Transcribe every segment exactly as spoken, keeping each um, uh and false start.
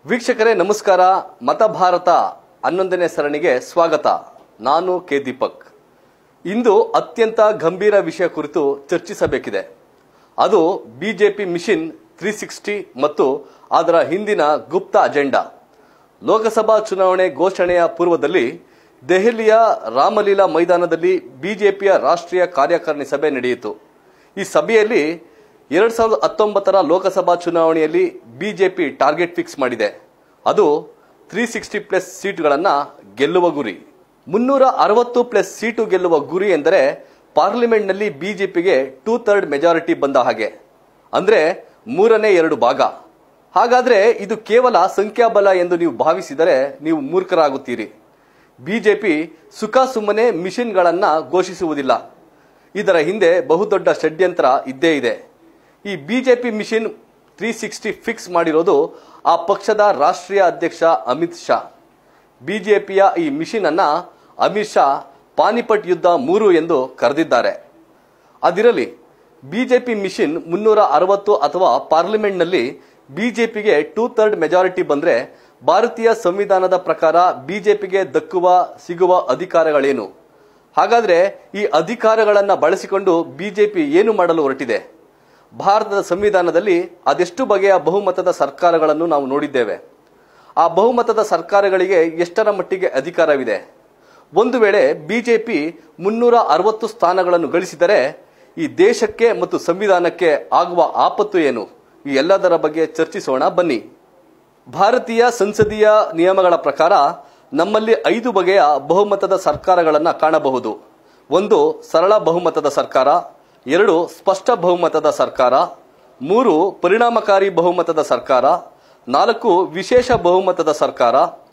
ವೀಕ್ಷಕರೇ ನಮಸ್ಕಾರ. ಮತಭಾರತ ಹನ್ನೊಂದನೇ ಸರಣಿಗೆ ಸ್ವಾಗತ. ನಾನು ಕೆ ದೀಪಕ್. ಇಂದು ಅತ್ಯಂತ ಗಂಭೀರ ವಿಷಯ ಕುರಿತು ಚರ್ಚಿಸಬೇಕಿದೆ. ಅದು ಬಿಜೆಪಿ ಮಿಷನ್ ತ್ರೀ ಸಿಕ್ಸ್ಟಿ ಮತ್ತು ಅದರ ಹಿಂದಿನ ಗುಪ್ತ ಅಜೆಂಡಾ. ಲೋಕಸಭಾ ಚುನಾವಣೆ ಘೋಷಣೆಯ ಪೂರ್ವದಲ್ಲಿ ದೆಹಲಿಯ ರಾಮಲೀಲಾ ಮೈದಾನದಲ್ಲಿ ಬಿಜೆಪಿಯ ರಾಷ್ಟ್ರೀಯ ಕಾರ್ಯಕಾರಿಣಿ ಸಭೆ ನಡೆಯಿತು. ಈ ಸಭೆಯಲ್ಲಿ ಎರಡ್ ಸಾವಿರದ ಹತ್ತೊಂಬತ್ತರ ಲೋಕಸಭಾ ಚುನಾವಣೆಯಲ್ಲಿ ಬಿಜೆಪಿ ಟಾರ್ಗೆಟ್ ಫಿಕ್ಸ್ ಮಾಡಿದೆ. ಅದು ತ್ರೀ ಸಿಕ್ಸ್ಟಿ ಪ್ಲಸ್ ಸೀಟುಗಳನ್ನು ಗೆಲ್ಲುವ ಗುರಿ. ಮುನ್ನೂರ ಅರವತ್ತು ಪ್ಲಸ್ ಸೀಟು ಗೆಲ್ಲುವ ಗುರಿ ಎಂದರೆ ಪಾರ್ಲಿಮೆಂಟ್ನಲ್ಲಿ ಬಿಜೆಪಿಗೆ ಟೂ ಥರ್ಡ್ ಮೆಜಾರಿಟಿ ಬಂದ ಹಾಗೆ, ಅಂದ್ರೆ ಮೂರನೇ ಎರಡು ಭಾಗ. ಹಾಗಾದ್ರೆ ಇದು ಕೇವಲ ಸಂಖ್ಯಾಬಲ ಎಂದು ನೀವು ಭಾವಿಸಿದರೆ ನೀವು ಮೂರ್ಖರಾಗುತ್ತೀರಿ. ಬಿಜೆಪಿ ಸುಖ ಸುಮ್ಮನೆ ಮಿಷನ್ಗಳನ್ನ ಘೋಷಿಸುವುದಿಲ್ಲ. ಇದರ ಹಿಂದೆ ಬಹುದೊಡ್ಡ ಷಡ್ಯಂತ್ರ ಇದ್ದೇ ಇದೆ. ಈ BJP mission three sixty fix ಮಾಡಿರೋದು ಆ ಪಕ್ಷದ ರಾಷ್ಟ್ರೀಯ ಅಧ್ಯಕ್ಷ ಅಮಿತ್ ಶಾ. ಬಿಜೆಪಿಯ ಈ ಮಿಷನ್ ಅನ್ನ ಅಮಿತ್ ಶಾ ಪಾನಿಪಟ್ ಯುದ್ಧ ಮೂರು ಎಂದು ಕರೆದಿದ್ದಾರೆ. ಅದಿರಲಿ, ಬಿಜೆಪಿ ಮಿಷನ್ ಮುನ್ನೂರ ಅರವತ್ತು ಅಥವಾ ಪಾರ್ಲಿಮೆಂಟ್ನಲ್ಲಿ ಬಿಜೆಪಿಗೆ ಟೂ ಥರ್ಡ್ ಮೆಜಾರಿಟಿ ಬಂದ್ರೆ ಭಾರತೀಯ ಸಂವಿಧಾನದ ಪ್ರಕಾರ ಬಿಜೆಪಿಗೆ ದಕ್ಕುವ ಸಿಗುವ ಅಧಿಕಾರಗಳೇನು? ಹಾಗಾದ್ರೆ ಈ ಅಧಿಕಾರಗಳನ್ನು ಬಳಸಿಕೊಂಡು ಬಿಜೆಪಿ ಏನು ಮಾಡಲು ಹೊರಟಿದೆ? ಭಾರತದ ಸಂವಿಧಾನದಲ್ಲಿ ಅದೆಷ್ಟು ಬಗೆಯ ಬಹುಮತದ ಸರ್ಕಾರಗಳನ್ನು ನಾವು ನೋಡಿದ್ದೇವೆ. ಆ ಬಹುಮತದ ಸರ್ಕಾರಗಳಿಗೆ ಎಷ್ಟರ ಮಟ್ಟಿಗೆ ಅಧಿಕಾರವಿದೆ? ಒಂದು ವೇಳೆ ಬಿಜೆಪಿ ಮುನ್ನೂರ ಅರವತ್ತು ಸ್ಥಾನಗಳನ್ನು ಗಳಿಸಿದರೆ ಈ ದೇಶಕ್ಕೆ ಮತ್ತು ಸಂವಿಧಾನಕ್ಕೆ ಆಗುವ ಆಪತ್ತು ಏನು? ಈ ಎಲ್ಲದರ ಬಗ್ಗೆ ಚರ್ಚಿಸೋಣ ಬನ್ನಿ. ಭಾರತೀಯ ಸಂಸದೀಯ ನಿಯಮಗಳ ಪ್ರಕಾರ ನಮ್ಮಲ್ಲಿ ಐದು ಬಗೆಯ ಬಹುಮತದ ಸರ್ಕಾರಗಳನ್ನು ಕಾಣಬಹುದು. ಒಂದು ಸರಳ ಬಹುಮತದ ಸರ್ಕಾರ, ಎರಡು ಸ್ಪಷ್ಟ ಬಹುಮತದ ಸರ್ಕಾರ, ಮೂರು ಪರಿಣಾಮಕಾರಿ ಬಹುಮತದ ಸರ್ಕಾರ, ನಾಲ್ಕು ವಿಶೇಷ ಬಹುಮತದ ಸರ್ಕಾರ,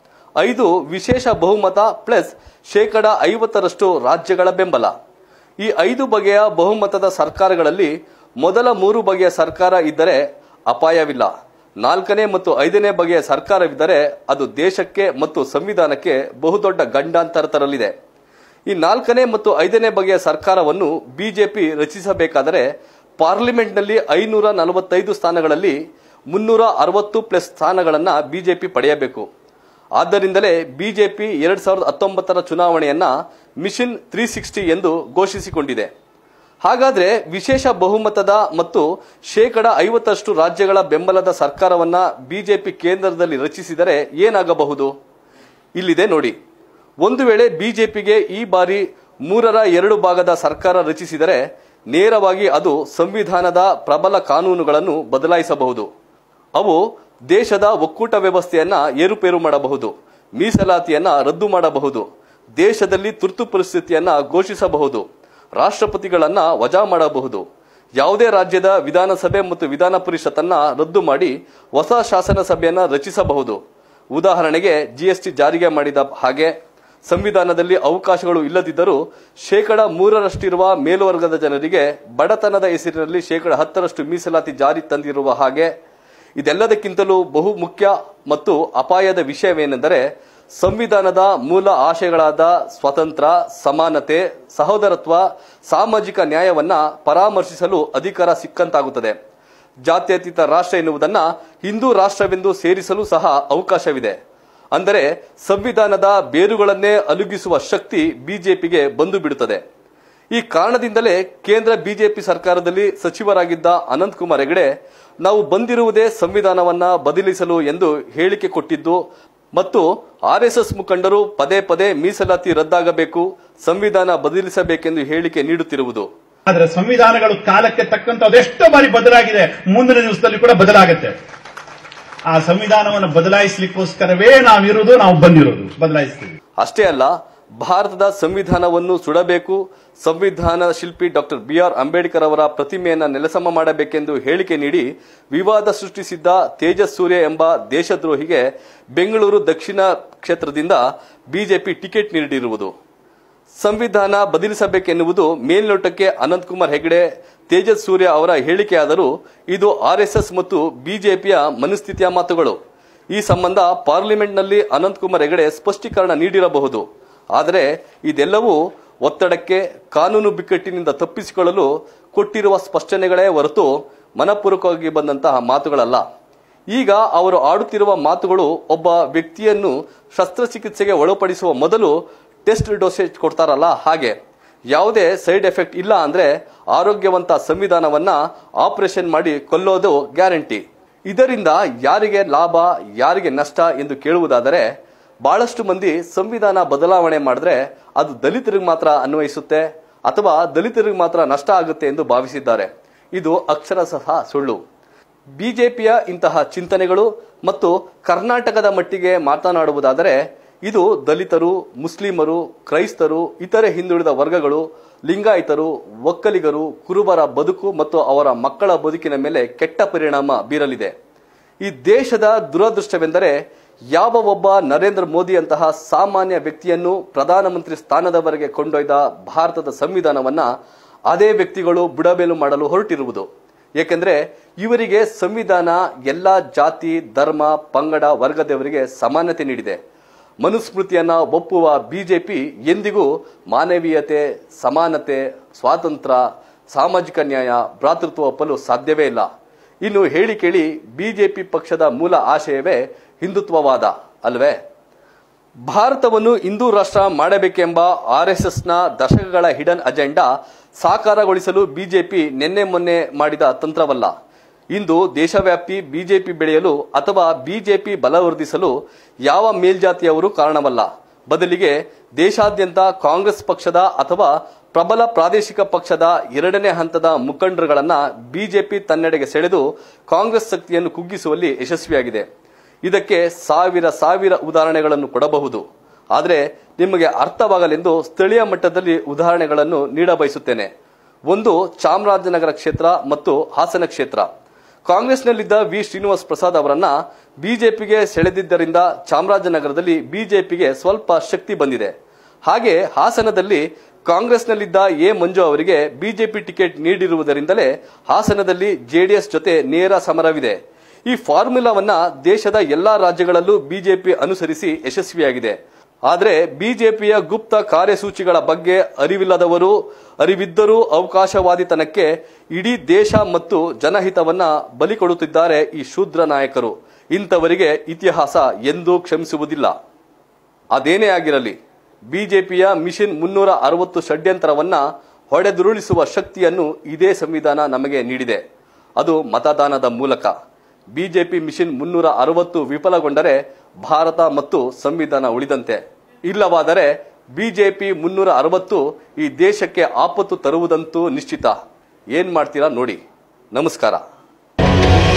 ಐದು ವಿಶೇಷ ಬಹುಮತ ಪ್ಲಸ್ ಶೇಕಡ ಐವತ್ತರಷ್ಟು ರಾಜ್ಯಗಳ ಬೆಂಬಲ. ಈ ಐದು ಬಗೆಯ ಬಹುಮತದ ಸರ್ಕಾರಗಳಲ್ಲಿ ಮೊದಲ ಮೂರು ಬಗೆಯ ಸರ್ಕಾರ ಇದ್ದರೆ ಅಪಾಯವಿಲ್ಲ. ನಾಲ್ಕನೇ ಮತ್ತು ಐದನೇ ಬಗೆಯ ಸರ್ಕಾರವಿದ್ದರೆ ಅದು ದೇಶಕ್ಕೆ ಮತ್ತು ಸಂವಿಧಾನಕ್ಕೆ ಬಹುದೊಡ್ಡ ಗಂಡಾಂತರ ತರಲಿದೆ. ಈ ನಾಲ್ಕನೇ ಮತ್ತು ಐದನೇ ಬಗೆಯ ಸರ್ಕಾರವನ್ನು ಬಿಜೆಪಿ ರಚಿಸಬೇಕಾದರೆ ಪಾರ್ಲಿಮೆಂಟ್ನಲ್ಲಿ ಐನೂರ ನಲವತ್ತೈದು ಸ್ಥಾನಗಳಲ್ಲಿ ಮುನ್ನೂರ ಅರವತ್ತು ಪ್ಲಸ್ ಸ್ಥಾನಗಳನ್ನು ಬಿಜೆಪಿ ಪಡೆಯಬೇಕು. ಆದ್ದರಿಂದಲೇ ಬಿಜೆಪಿ ಎರಡ್ ಸಾವಿರದ ಹತ್ತೊಂಬತ್ತರ ಚುನಾವಣೆಯನ್ನ ಮಿಷನ್ ತ್ರೀ ಸಿಕ್ಸ್ಟಿ ಎಂದು ಘೋಷಿಸಿಕೊಂಡಿದೆ. ಹಾಗಾದ್ರೆ ವಿಶೇಷ ಬಹುಮತದ ಮತ್ತು ಶೇಕಡ ಐವತ್ತರಷ್ಟು ರಾಜ್ಯಗಳ ಬೆಂಬಲದ ಸರ್ಕಾರವನ್ನ ಬಿಜೆಪಿ ಕೇಂದ್ರದಲ್ಲಿ ರಚಿಸಿದರೆ ಏನಾಗಬಹುದು? ಇಲ್ಲಿದೆ ನೋಡಿ. ಒಂದು ವೇಳೆ ಬಿಜೆಪಿಗೆ ಈ ಬಾರಿ ಮೂರರ ಎರಡು ಭಾಗದ ಸರ್ಕಾರ ರಚಿಸಿದರೆ ನೇರವಾಗಿ ಅದು ಸಂವಿಧಾನದ ಪ್ರಬಲ ಕಾನೂನುಗಳನ್ನು ಬದಲಾಯಿಸಬಹುದು. ಅವು ದೇಶದ ಒಕ್ಕೂಟ ವ್ಯವಸ್ಥೆಯನ್ನ ಏರುಪೇರು ಮಾಡಬಹುದು, ಮೀಸಲಾತಿಯನ್ನ ರದ್ದು ಮಾಡಬಹುದು, ದೇಶದಲ್ಲಿ ತುರ್ತು ಪರಿಸ್ಥಿತಿಯನ್ನ ಘೋಷಿಸಬಹುದು, ರಾಷ್ಟ್ರಪತಿಗಳನ್ನ ವಜಾ ಮಾಡಬಹುದು, ಯಾವುದೇ ರಾಜ್ಯದ ವಿಧಾನಸಭೆ ಮತ್ತು ವಿಧಾನ ಪರಿಷತ್ತನ್ನ ರದ್ದು ಮಾಡಿ ಹೊಸ ಶಾಸನ ಸಭೆಯನ್ನ ರಚಿಸಬಹುದು. ಉದಾಹರಣೆಗೆ ಜಿಎಸ್ಟಿ ಜಾರಿಗೆ ಮಾಡಿದ ಹಾಗೆ, ಸಂವಿಧಾನದಲ್ಲಿ ಅವಕಾಶಗಳು ಇಲ್ಲದಿದ್ದರೂ ಶೇಕಡ ಮೂರರಷ್ಟಿರುವ ಮೇಲ್ವರ್ಗದ ಜನರಿಗೆ ಬಡತನದ ಹೆಸರಿನಲ್ಲಿ ಶೇಕಡ ಹತ್ತರಷ್ಟು ಮೀಸಲಾತಿ ಜಾರಿ ತಂದಿರುವ ಹಾಗೆ. ಇದೆಲ್ಲದಕ್ಕಿಂತಲೂ ಬಹು ಮುಖ್ಯ ಮತ್ತು ಅಪಾಯದ ವಿಷಯವೇನೆಂದರೆ ಸಂವಿಧಾನದ ಮೂಲ ಆಶಯಗಳಾದ ಸ್ವಾತಂತ್ರ್ಯ, ಸಮಾನತೆ, ಸಹೋದರತ್ವ, ಸಾಮಾಜಿಕ ನ್ಯಾಯವನ್ನ ಪರಾಮರ್ಶಿಸಲು ಅಧಿಕಾರ ಸಿಕ್ಕಂತಾಗುತ್ತದೆ. ಜಾತ್ಯತೀತ ರಾಷ್ಟ್ರ ಎನ್ನುವುದನ್ನ ಹಿಂದೂ ರಾಷ್ಟ್ರವೆಂದು ಸೇರಿಸಲು ಸಹ ಅವಕಾಶವಿದೆ. ಅಂದರೆ ಸಂವಿಧಾನದ ಬೇರುಗಳನ್ನೇ ಅಲುಗಿಸುವ ಶಕ್ತಿ ಬಿಜೆಪಿಗೆ ಬಂದು ಬಿಡುತ್ತದೆ. ಈ ಕಾರಣದಿಂದಲೇ ಕೇಂದ್ರ ಬಿಜೆಪಿ ಸರ್ಕಾರದಲ್ಲಿ ಸಚಿವರಾಗಿದ್ದ ಅನಂತ್ ಕುಮಾರ್ ಹೆಗಡೆ ನಾವು ಬಂದಿರುವುದೇ ಸಂವಿಧಾನವನ್ನ ಬದಲಿಸಲು ಎಂದು ಹೇಳಿಕೆ ಕೊಟ್ಟಿದ್ದು ಮತ್ತು ಆರ್ ಎಸ್ ಎಸ್ ಮುಖಂಡರು ಪದೇ ಪದೇ ಮೀಸಲಾತಿ ರದ್ದಾಗಬೇಕು, ಸಂವಿಧಾನ ಬದಲಿಸಬೇಕೆಂದು ಹೇಳಿಕೆ ನೀಡುತ್ತಿರುವುದು. ಆದರೆ ಸಂವಿಧಾನಗಳು ಕಾಲಕ್ಕೆ ತಕ್ಕಂತೆ ಅದೆಷ್ಟೋ ಬಾರಿ ಬದಲಾಗಿದೆ, ಮುಂದಿನ ದಿವಸದಲ್ಲಿ ಕೂಡ ಬದಲಾಗುತ್ತೆ. ಆ ಸಂವಿಧಾನವನ್ನು ಬದಲಾಯಿಸಲಿಕ್ಕೋಸ್ಕರವೇ ನಾವಿರುವುದು, ನಾವು ಬಂದಿರೋದು, ಬದಲಾಯಿಸ್ತೀವಿ. ಅಷ್ಟೇ ಅಲ್ಲ, ಭಾರತದ ಸಂವಿಧಾನವನ್ನು ಸುಡಬೇಕು, ಸಂವಿಧಾನ ಶಿಲ್ಪಿ ಡಾಕ್ಟರ್ ಬಿ ಆರ್ ಅಂಬೇಡ್ಕರ್ ಅವರ ಪ್ರತಿಮೆಯನ್ನ ನೆಲಸಮ ಮಾಡಬೇಕೆಂದು ಹೇಳಿಕೆ ನೀಡಿ ವಿವಾದ ಸೃಷ್ಟಿಸಿದ್ದ ತೇಜಸ್ ಸೂರ್ಯ ಎಂಬ ದೇಶದ್ರೋಹಿಗೆ ಬೆಂಗಳೂರು ದಕ್ಷಿಣ ಕ್ಷೇತ್ರದಿಂದ ಬಿಜೆಪಿ ಟಿಕೆಟ್ ನೀಡಿರುವುದು. ಸಂವಿಧಾನ ಬದಲಿಸಬೇಕೆನ್ನುವುದು ಮೇಲ್ನೋಟಕ್ಕೆ ಅನಂತ್ ಕುಮಾರ್ ಹೆಗಡೆ, ತೇಜಸ್ ಸೂರ್ಯ ಅವರ ಹೇಳಿಕೆಯಾದರೂ ಇದು ಆರ್ಎಸ್ಎಸ್ ಮತ್ತು ಬಿಜೆಪಿಯ ಮನಸ್ಥಿತಿಯ ಮಾತುಗಳು. ಈ ಸಂಬಂಧ ಪಾರ್ಲಿಮೆಂಟ್ನಲ್ಲಿ ಅನಂತ್ ಕುಮಾರ್ ಹೆಗಡೆ ಸ್ಪಷ್ಟೀಕರಣ ನೀಡಿರಬಹುದು. ಆದರೆ ಇದೆಲ್ಲವೂ ಒತ್ತಡಕ್ಕೆ, ಕಾನೂನು ಬಿಕ್ಕಟ್ಟಿನಿಂದ ತಪ್ಪಿಸಿಕೊಳ್ಳಲು ಕೊಟ್ಟಿರುವ ಸ್ಪಷ್ಟನೆಗಳೇ ಹೊರತು ಮನಪೂರ್ವಕವಾಗಿ ಬಂದಂತಹ ಮಾತುಗಳಲ್ಲ. ಈಗ ಅವರು ಆಡುತ್ತಿರುವ ಮಾತುಗಳು ಒಬ್ಬ ವ್ಯಕ್ತಿಯನ್ನು ಶಸ್ತ್ರಚಿಕಿತ್ಸೆಗೆ ಒಳಪಡಿಸುವ ಮೊದಲು ಟೆಸ್ಟ್ ಡೋಸೇಜ್ ಕೊಡ್ತಾರಲ್ಲ ಹಾಗೆ. ಯಾವುದೇ ಸೈಡ್ ಎಫೆಕ್ಟ್ ಇಲ್ಲ ಅಂದ್ರೆ ಆರೋಗ್ಯವಂತ ಸಂವಿಧಾನವನ್ನ ಆಪರೇಷನ್ ಮಾಡಿ ಕೊಲ್ಲೋದು ಗ್ಯಾರಂಟಿ. ಇದರಿಂದ ಯಾರಿಗೆ ಲಾಭ ಯಾರಿಗೆ ನಷ್ಟ ಎಂದು ಕೇಳುವುದಾದರೆ, ಬಹಳಷ್ಟು ಮಂದಿ ಸಂವಿಧಾನ ಬದಲಾವಣೆ ಮಾಡಿದ್ರೆ ಅದು ದಲಿತರಿಗೆ ಮಾತ್ರ ಅನ್ವಯಿಸುತ್ತೆ ಅಥವಾ ದಲಿತರಿಗೆ ಮಾತ್ರ ನಷ್ಟ ಆಗುತ್ತೆ ಎಂದು ಭಾವಿಸಿದ್ದಾರೆ. ಇದು ಅಕ್ಷರಶಃ ಸುಳ್ಳು. ಬಿಜೆಪಿಯ ಇಂತಹ ಚಿಂತನೆಗಳು ಮತ್ತು ಕರ್ನಾಟಕದ ಮಟ್ಟಿಗೆ ಮಾತನಾಡುವುದಾದರೆ, ಇದು ದಲಿತರು, ಮುಸ್ಲಿಮರು, ಕ್ರೈಸ್ತರು, ಇತರೆ ಹಿಂದುಳಿದ ವರ್ಗಗಳು, ಲಿಂಗಾಯತರು, ಒಕ್ಕಲಿಗರು, ಕುರುಬರ ಬದುಕು ಮತ್ತು ಅವರ ಮಕ್ಕಳ ಬದುಕಿನ ಮೇಲೆ ಕೆಟ್ಟ ಪರಿಣಾಮ ಬೀರಲಿದೆ. ಈ ದೇಶದ ದುರದೃಷ್ಟವೆಂದರೆ, ಯಾವ ಒಬ್ಬ ನರೇಂದ್ರ ಮೋದಿಯಂತಹ ಸಾಮಾನ್ಯ ವ್ಯಕ್ತಿಯನ್ನು ಪ್ರಧಾನಮಂತ್ರಿ ಸ್ಥಾನದವರೆಗೆ ಕೊಂಡೊಯ್ದ ಭಾರತದ ಸಂವಿಧಾನವನ್ನ ಅದೇ ವ್ಯಕ್ತಿಗಳು ಬುಡಮೇಲು ಮಾಡಲು ಹೊರಟಿರುವುದು. ಏಕೆಂದರೆ ಇವರಿಗೆ ಸಂವಿಧಾನ ಎಲ್ಲಾ ಜಾತಿ, ಧರ್ಮ, ಪಂಗಡ, ವರ್ಗದವರಿಗೆ ಸಮಾನತೆ ನೀಡಿದೆ. ಮನುಸ್ಮೃತಿಯನ್ನ ಒಪ್ಪುವ ಬಿಜೆಪಿ ಎಂದಿಗೂ ಮಾನವೀಯತೆ, ಸಮಾನತೆ, ಸ್ವಾತಂತ್ರ್ಯ, ಸಾಮಾಜಿಕ ನ್ಯಾಯ, ಭ್ರಾತೃತ್ವ ಒಪ್ಪಲು ಸಾಧ್ಯವೇ ಇಲ್ಲ. ಇನ್ನು ಹೇಳಿ ಕೇಳಿ ಬಿಜೆಪಿ ಪಕ್ಷದ ಮೂಲ ಆಶಯವೇ ಹಿಂದುತ್ವವಾದ ಅಲ್ವೇ? ಭಾರತವನ್ನು ಹಿಂದೂ ರಾಷ್ಟ್ರ ಮಾಡಬೇಕೆಂಬ ಆರ್ ಎಸ್ ಎಸ್ ನ ದಶಕಗಳ ಹಿಡನ್ ಅಜೆಂಡಾ ಸಾಕಾರಗೊಳಿಸಲು ಬಿಜೆಪಿ ನಿನ್ನೆ ಮೊನ್ನೆ ಮಾಡಿದ ತಂತ್ರವಲ್ಲ. ಇಂದು ದೇಶವ್ಯಾಪಿ ಬಿಜೆಪಿ ಬೆಳೆಯಲು ಅಥವಾ ಬಿಜೆಪಿ ಬಲವರ್ಧಿಸಲು ಯಾವ ಮೇಲ್ಜಾತಿಯವರು ಕಾರಣವಲ್ಲ. ಬದಲಿಗೆ ದೇಶಾದ್ಯಂತ ಕಾಂಗ್ರೆಸ್ ಪಕ್ಷದ ಅಥವಾ ಪ್ರಬಲ ಪ್ರಾದೇಶಿಕ ಪಕ್ಷದ ಎರಡನೇ ಹಂತದ ಮುಖಂಡರುಗಳನ್ನ ಬಿಜೆಪಿ ತನ್ನೆಡೆಗೆ ಸೆಳೆದು ಕಾಂಗ್ರೆಸ್ ಶಕ್ತಿಯನ್ನು ಕುಗ್ಗಿಸುವಲ್ಲಿ ಯಶಸ್ವಿಯಾಗಿದೆ. ಇದಕ್ಕೆ ಸಾವಿರ ಸಾವಿರ ಉದಾಹರಣೆಗಳನ್ನು ಕೊಡಬಹುದು. ಆದರೆ ನಿಮಗೆ ಅರ್ಥವಾಗಲೆಂದು ಸ್ಥಳೀಯ ಮಟ್ಟದಲ್ಲಿ ಉದಾಹರಣೆಗಳನ್ನು ನೀಡಬಯಸುತ್ತೇನೆ. ಒಂದು ಚಾಮರಾಜನಗರ ಕ್ಷೇತ್ರ ಮತ್ತು ಹಾಸನ ಕ್ಷೇತ್ರ. ಕಾಂಗ್ರೆಸ್ನಲ್ಲಿದ್ದ ವಿ ಶ್ರೀನಿವಾಸ್ ಪ್ರಸಾದ್ ಅವರನ್ನ ಬಿಜೆಪಿಗೆ ಸೆಳೆದಿದ್ದರಿಂದ ಚಾಮರಾಜನಗರದಲ್ಲಿ ಬಿಜೆಪಿಗೆ ಸ್ವಲ್ಪ ಶಕ್ತಿ ಬಂದಿದೆ. ಹಾಗೆ ಹಾಸನದಲ್ಲಿ ಕಾಂಗ್ರೆಸ್ನಲ್ಲಿದ್ದ ಎ ಮಂಜು ಅವರಿಗೆ ಬಿಜೆಪಿ ಟಿಕೆಟ್ ನೀಡಿರುವುದರಿಂದಲೇ ಹಾಸನದಲ್ಲಿ ಜೆಡಿಎಸ್ ಜೊತೆ ನೇರ ಸಮರವಿದೆ. ಈ ಫಾರ್ಮುಲಾವನ್ನ ದೇಶದ ಎಲ್ಲಾ ರಾಜ್ಯಗಳಲ್ಲೂ ಬಿಜೆಪಿ ಅನುಸರಿಸಿ ಯಶಸ್ವಿಯಾಗಿದೆ. ಆದರೆ ಬಿಜೆಪಿಯ ಗುಪ್ತ ಕಾರ್ಯಸೂಚಿಗಳ ಬಗ್ಗೆ ಅರಿವಿಲ್ಲದವರು, ಅರಿವಿದ್ದರೂ ಅವಕಾಶವಾದಿತನಕ್ಕೆ ಇಡೀ ದೇಶ ಮತ್ತು ಜನಹಿತವನ್ನ ಬಲಿ ಕೊಡುತ್ತಿದ್ದಾರೆ ಈ ಶೂದ್ರ ನಾಯಕರು. ಇಂಥವರಿಗೆ ಇತಿಹಾಸ ಎಂದೂ ಕ್ಷಮಿಸುವುದಿಲ್ಲ. ಅದೇನೇ ಆಗಿರಲಿ, ಬಿಜೆಪಿಯ ಮಿಷನ್ ಮುನ್ನೂರ ಅರವತ್ತು ಷಡ್ಯಂತ್ರವನ್ನ ಹೊಡೆದುರುಳಿಸುವ ಶಕ್ತಿಯನ್ನು ಇದೇ ಸಂವಿಧಾನ ನಮಗೆ ನೀಡಿದೆ. ಅದು ಮತದಾನದ ಮೂಲಕ. ಬಿಜೆಪಿ ಮಿಷನ್ ಮುನ್ನೂರ ಅರವತ್ತು ವಿಫಲಗೊಂಡರೆ ಭಾರತ ಮತ್ತು ಸಂವಿಧಾನ ಉಳಿದಂತೆ. ಇಲ್ಲವಾದರೆ ಬಿಜೆಪಿ ಮುನ್ನೂರ ಅರವತ್ತು ಈ ದೇಶಕ್ಕೆ ಆಪತ್ತು ತರುವುದಂತೂ ನಿಶ್ಚಿತ. ಏನ್ ಮಾಡ್ತೀರಾ ನೋಡಿ. ನಮಸ್ಕಾರ.